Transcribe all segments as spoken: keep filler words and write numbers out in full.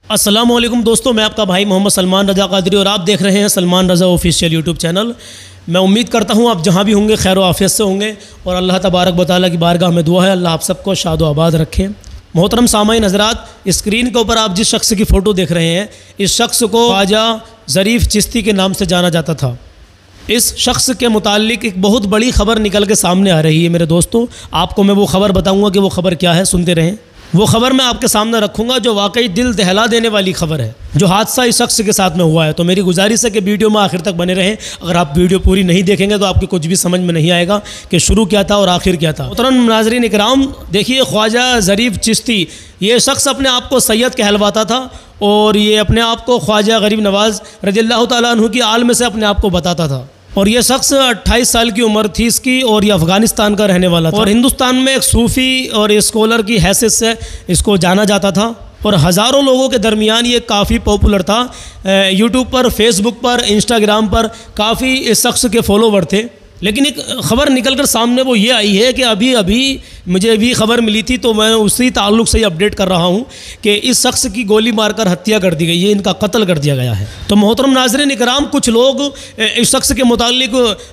अस्सलाम वालेकुम दोस्तों, मैं आपका भाई मोहम्मद सलमान रज़ा कादरी और आप देख रहे हैं Salman Raza official YouTube channel. मैं उम्मीद करता हूँ आप जहाँ भी होंगे खैर आफियत से होंगे और अल्लाह तबारक व तआला की बारगाह में दुआ है अल्लाह आप सबको शाद व आबाद रखें। मोहतरम सामाईन हज़रात, स्क्रीन के ऊपर आप जिस शख्स की फ़ोटो देख रहे हैं, इस शख्स को ख्वाजा ज़रीफ़ चिश्ती के नाम से जाना जाता था। इस शख्स के मुताल्लिक एक बहुत बड़ी ख़बर निकल के सामने आ रही है मेरे दोस्तों। आपको मैं वो ख़बर बताऊँगा कि वो ख़बर क्या है, सुनते रहें। वो ख़बर मैं आपके सामने रखूँगा जो वाकई दिल दहला देने वाली ख़बर है, जो हादसा इस शख्स के साथ में हुआ है। तो मेरी गुजारिश है कि वीडियो में आखिर तक बने रहें। अगर आप वीडियो पूरी नहीं देखेंगे तो आपको कुछ भी समझ में नहीं आएगा कि शुरू क्या था और आखिर क्या था। मोहतरम नाज़रीन इकराम, देखिए ख्वाजा ज़रीफ़ चिश्ती ये शख्स अपने आप को सैयद कहलवाता था और ये अपने आप को ख्वाजा गरीब नवाज़ रज़ियल्लाहु तआला अन्हु की आल में से अपने आप को बताता था। और ये शख्स अट्ठाईस साल की उम्र थी इसकी और ये अफ़गानिस्तान का रहने वाला था और हिंदुस्तान में एक सूफ़ी और स्कॉलर की हैसियत से इसको जाना जाता था और हज़ारों लोगों के दरमियान ये काफ़ी पॉपुलर था। यूट्यूब पर, फेसबुक पर, इंस्टाग्राम पर काफ़ी इस शख्स के फॉलोवर थे। लेकिन एक ख़बर निकल कर सामने वो ये आई है कि अभी अभी मुझे भी ख़बर मिली थी तो मैं उसी ताल्लुक़ से अपडेट कर रहा हूँ कि इस शख्स की गोली मारकर हत्या कर दी गई है, इनका कत्ल कर दिया गया है। तो मोहतरम नाज़रीन इकराम, कुछ लोग इस शख्स के मुताल्लिक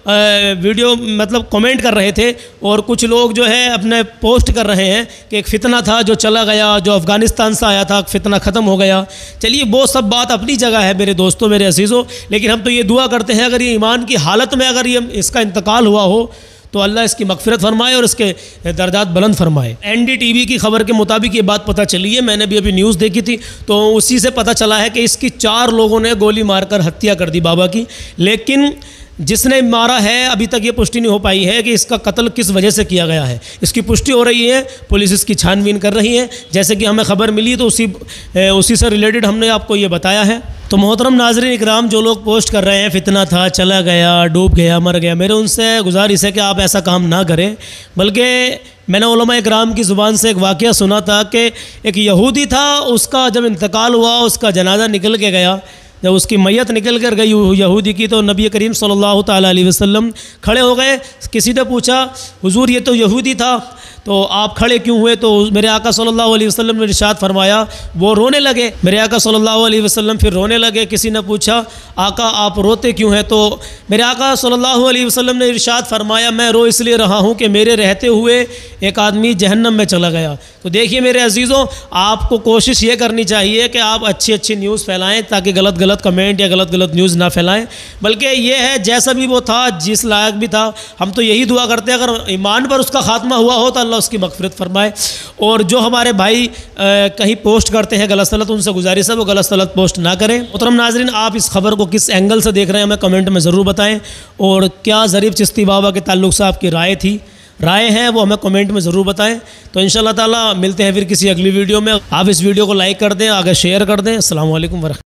वीडियो मतलब कमेंट कर रहे थे और कुछ लोग जो है अपने पोस्ट कर रहे हैं कि एक फ़ितना था जो चला गया, जो अफ़गानिस्तान से आया था, फ़ितना ख़त्म हो गया। चलिए वो सब बात अपनी जगह है मेरे दोस्तों, मेरे अजीज़ों, लेकिन हम तो ये दुआ करते हैं अगर ये ईमान की हालत में अगर ये इसका इंतकाल हुआ हो तो अल्लाह इसकी मग़फ़िरत फरमाए और इसके दर्जात बुलंद फरमाए। एन डी टी वी की ख़बर के मुताबिक ये बात पता चली है, मैंने भी अभी न्यूज़ देखी थी तो उसी से पता चला है कि इसकी चार लोगों ने गोली मारकर हत्या कर दी बाबा की। लेकिन जिसने मारा है अभी तक ये पुष्टि नहीं हो पाई है कि इसका कत्ल किस वजह से किया गया है। इसकी पुष्टि हो रही है, पुलिस इसकी छानबीन कर रही है। जैसे कि हमें ख़बर मिली तो उसी उसी से रिलेटेड हमने आपको ये बताया है। तो मोहतरम नाज़रीन इकराम, जो लोग पोस्ट कर रहे हैं फ़ितना था, चला गया, डूब गया, मर गया, मेरे उनसे गुजारिश है कि आप ऐसा काम ना करें। बल्कि मैंने उलमा इकराम की ज़ुबान से एक वाक़या सुना था कि एक यहूदी था, उसका जब इंतकाल हुआ, उसका जनाजा निकल के गया, जब उसकी मैयत निकल कर गई यहूदी की तो नबी करीम सल्लल्लाहु ताला अलैहि वसल्लम खड़े हो गए। किसी ने पूछा, हुजूर ये तो यहूदी था तो आप खड़े क्यों हुए? तो मेरे आका सल्लल्लाहु अलैहि वसल्लम ने इरशाद फरमाया, वो रोने लगे। मेरे आका सल्लल्लाहु अलैहि वसल्लम फिर रोने लगे। किसी ने पूछा, आका आप रोते क्यों हैं? तो मेरे आका सल्लल्लाहु अलैहि वसल्लम ने इरशाद फरमाया, मैं रो इसलिए रहा हूँ कि मेरे रहते हुए एक आदमी जहन्नम में चला गया। तो देखिए मेरे अजीज़ों, आपको कोशिश ये करनी चाहिए कि आप अच्छी अच्छी न्यूज़ फैलाएँ ताकि गलत गलत कमेंट या गलत गलत न्यूज़ ना फैलाएं। बल्कि ये है जैसा भी वो था, जिस लायक भी था, हम तो यही दुआ करते हैं अगर ईमान पर उसका खात्मा हुआ हो तो अल्लाह उसकी मग़फ़िरत फरमाए। और जो हमारे भाई आ, कहीं पोस्ट करते हैं गलत सलत, उनसे गुजारिश है वो गलत सलत पोस्ट ना करें। मोहतरम नाज़रीन, आप इस खबर को किस एंगल से देख रहे हैं हमें कमेंट में ज़रूर बताएँ और क्या ज़रीफ़ चिश्ती बाबा के ताल्लुक़ से आपकी राय थी, राय है वो हमें कमेंट में ज़रूर बताएं। तो इंशाअल्लाह ताला मिलते हैं फिर किसी अगली वीडियो में। आप इस वीडियो को लाइक कर दें, आगे शेयर कर दें। अस्सलाम वालेकुम वरहमतुल्लाह।